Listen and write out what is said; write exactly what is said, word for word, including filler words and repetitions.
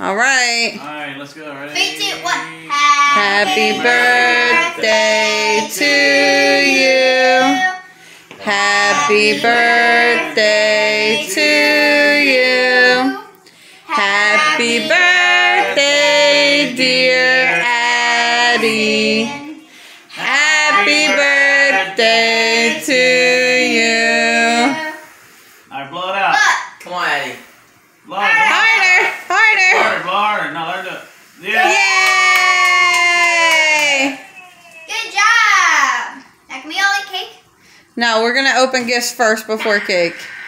All right. All right, let's go. Ready? Three, two, one. Happy birthday to you. Happy birthday to you. Happy birthday, dear Addie. Happy birthday to you. All right, blow it out. Come on, Addie. Blow it out. Harder, harder. Harder, blow harder. No, let her do it. Yeah. Yay! Good job. Now, can we all eat cake? No, we're going to open gifts first before cake.